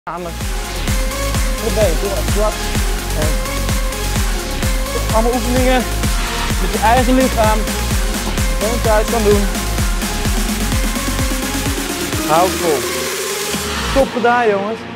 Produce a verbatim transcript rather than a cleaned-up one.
Samen. De been, doe maar squat. En allemaal oefeningen met je eigen lichaam. Gewoon thuis kan doen. Hou vol. Top gedaan jongens.